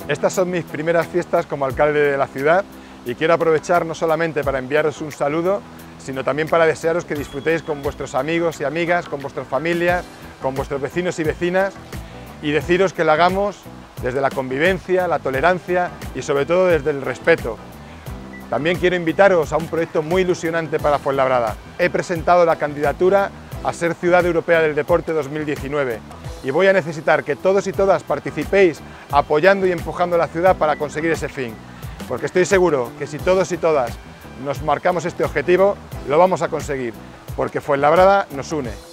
Estas son mis primeras fiestas como alcalde de la ciudad y quiero aprovechar no solamente para enviaros un saludo, sino también para desearos que disfrutéis con vuestros amigos y amigas, con vuestras familias, con vuestros vecinos y vecinas, y deciros que lo hagamos desde la convivencia, la tolerancia y sobre todo desde el respeto. También quiero invitaros a un proyecto muy ilusionante para Fuenlabrada. He presentado la candidatura a ser Ciudad Europea del Deporte 2019 y voy a necesitar que todos y todas participéis apoyando y empujando a la ciudad para conseguir ese fin, porque estoy seguro que si todos y todas nos marcamos este objetivo, lo vamos a conseguir, porque Fuenlabrada nos une.